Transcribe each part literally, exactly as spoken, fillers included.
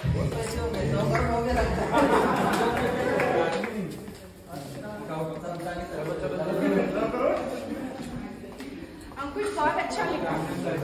अंकुश बहुत अच्छा लिखा।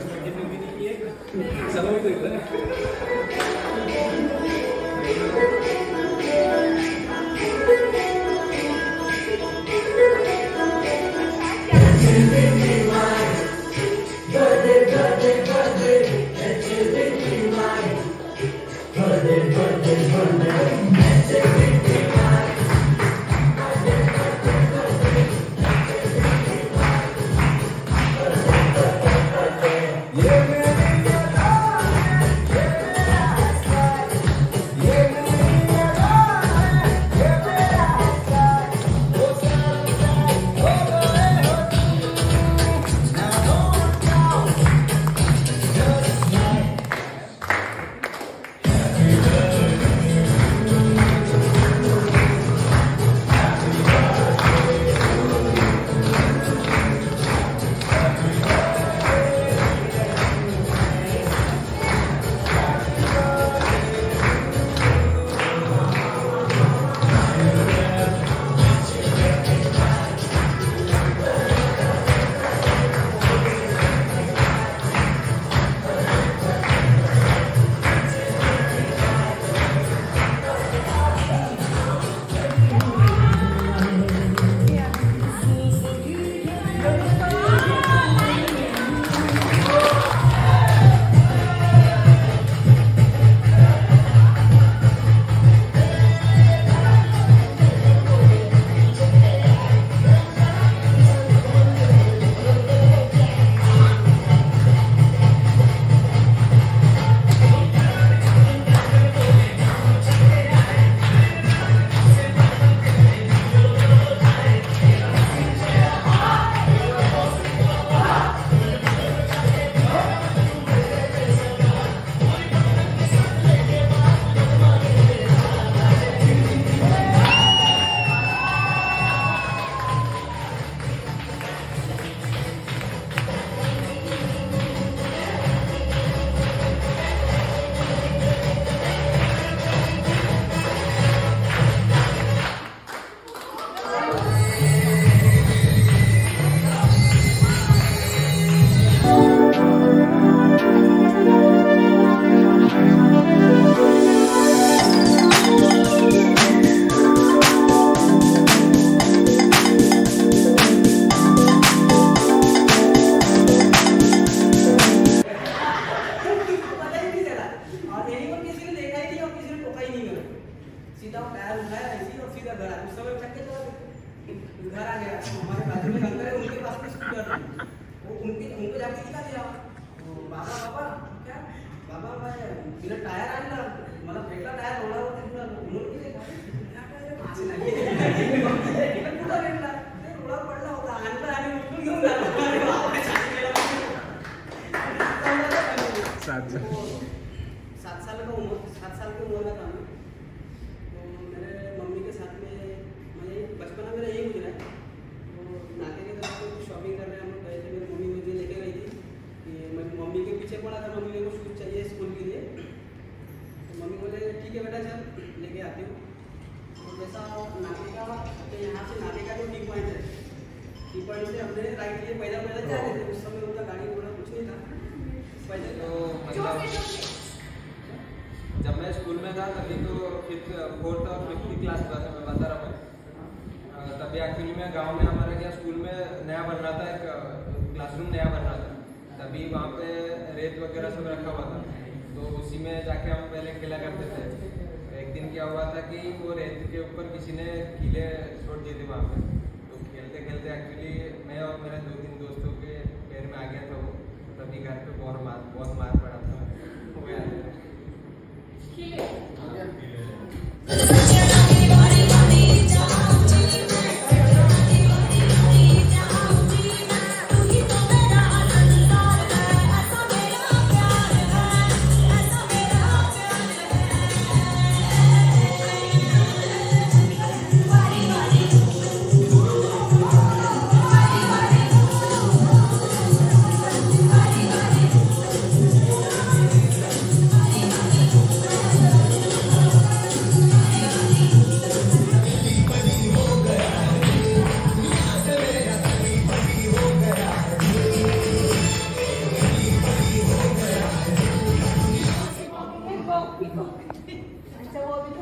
सात साल सात साल का उम्र सात साल की उम्र का था मैं। तो मेरे मम्मी के साथ में मैं बचपना मेरा यही गुजरा है। तो नाते के तरफ से शॉपिंग करने हम लोग गए थे। मेरी मम्मी मुझे लेके गई थी कि मैं मम्मी के पीछे पड़ा था। मम्मी मेरे को शूज़ चाहिए स्कूल के लिए। तो मम्मी बोले ठीक है बेटा चल लेके आती हूँ। तो जैसा नाते का तो यहाँ से नाते का जो टी पॉइंट है, टी पॉइंट से हमने राइट लिए पैदल पैदल जा रहे थे। उस समय उनका गाड़ी घोड़ा कुछ नहीं था। तो मतलब जब मैं स्कूल में था तभी तो फिफ्थ फोर्थ और फिफ्थ की क्लास था मैं बता रहा हूँ। तभी एक्चुअली में गांव में हमारे क्या स्कूल में नया बन रहा था, एक क्लासरूम नया बन रहा था। तभी वहाँ पे रेत वगैरह सब रखा हुआ था। तो उसी में जाके हम पहले खेला करते थे। एक दिन क्या हुआ था कि वो रेत के ऊपर किसी ने कीले छोड़ दिए थे वहाँ पे। तो खेलते खेलते एक्चुअली मैं और मेरे दो तीन दोस्तों के पैर में आ गया था वो। तभी घर पे बहुत मार बहुत मार पड़ा था। हो गया Thank you. अच्छा वो अभी तो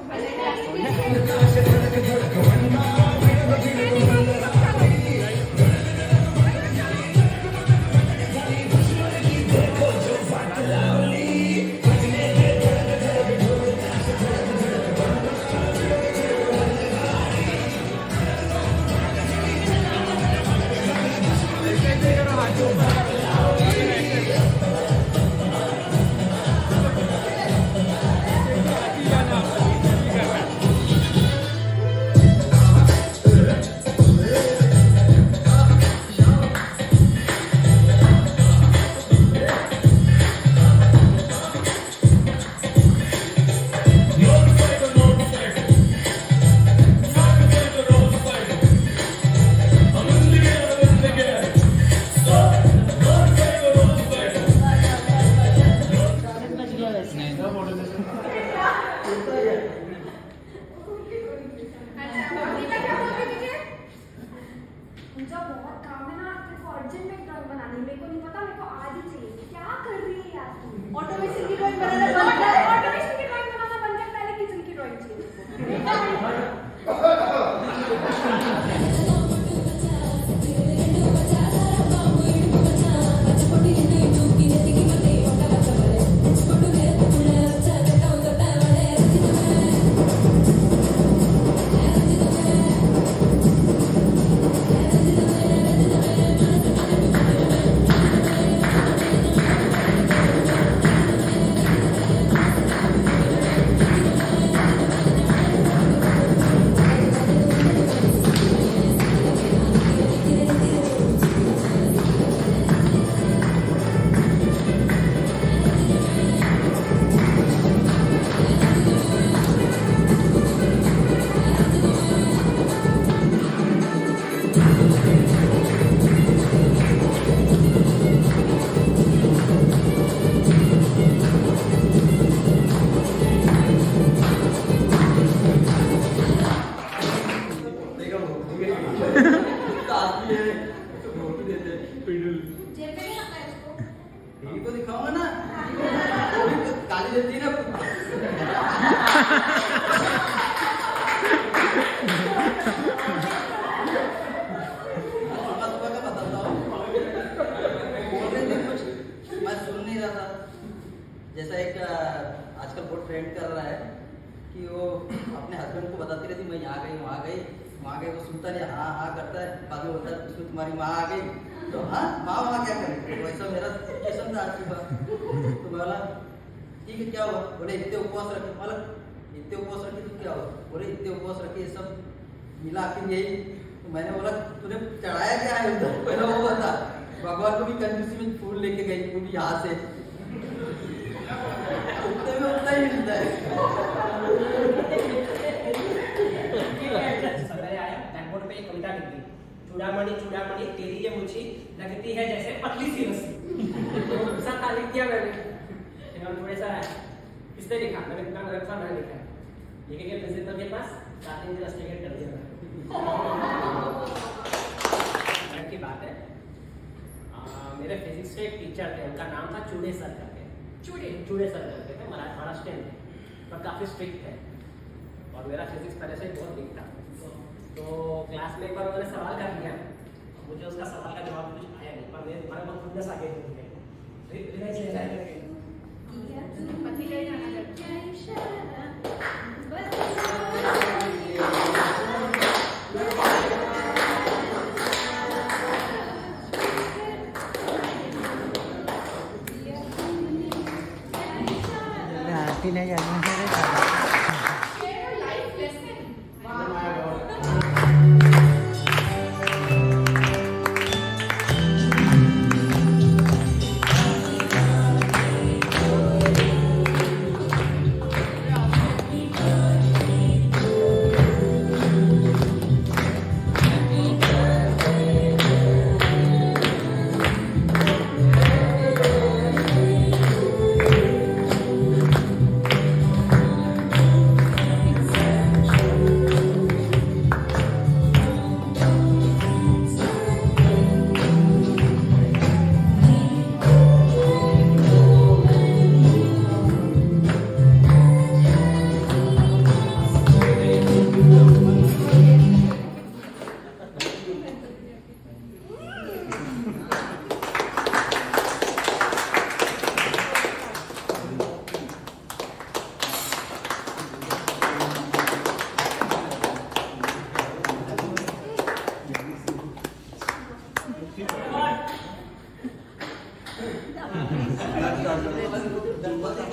ऑटोमेशन की ड्राइंग बनाना बंद कर। ऑटोमेशन की ड्राइंग बनाना बंद कर, पहले किचन की ड्राइंग चाहिए। को दिखाऊंगा ना, गाली देती ना। मैं सुन नहीं रहा था। जैसा एक आजकल बहुत ट्रेंड कर रहा है कि वो अपने हस्बैंड को बताती रहती मैं यहाँ गई वहाँ गई वहाँ गई, वो सुनता नहीं, हाँ हाँ करता है, बाद में होता है उसमें तुम्हारी माँ आ गई तो हाँ माँ वहाँ क्या करेगी। वैसा मेरा सिचुएशन था आज की बात। तो बोला ठीक है क्या हुआ, बोले इतने उपवास रखे, मतलब इतने उपवास रखे तो क्या हुआ, बोले इतने उपवास रखे ये सब मिला आखिर यही। तो मैंने बोला तूने चढ़ाया क्या है उधर, पहले वो बता। भगवान को भी कंजूसी में फूल लेके गई, वो भी यहाँ से उतने में उतना ही मिलता है। सवेरे आया ब्लैकबोर्ड पे एक कविता लिखी, चूड़ामणि चूड़ामणि तेरी ये मुझी लगती है जैसे पतली सी रस्सी। सब खा लिख दिया मैंने, इन्होंने थोड़े सा इसने लिखा, मैंने इतना गलत सा मैंने लिखा, लेके गए प्रिंसिपल के पास, साथ में रस्ते के कर दिया की बात है। आ, मेरे फिजिक्स के एक टीचर थे, उनका नाम था चूड़े सर करके, चूड़े चूड़े सर करके थे, महाराष्ट्र में, पर काफी स्ट्रिक्ट है और मेरा फिजिक्स पहले से बहुत वीक था। तो क्लास में एक बार उन्होंने सवाल कर दिया, मुझे उसका सवाल का जवाब कुछ आया नहीं, पर मेरे दिमाग में खुदनेस आ गई नहीं जाना Record.